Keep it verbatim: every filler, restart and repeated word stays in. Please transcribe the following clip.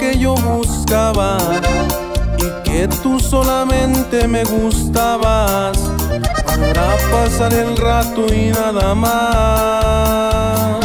que yo buscaba y que tú solamente me gustabas para pasar el rato y nada más.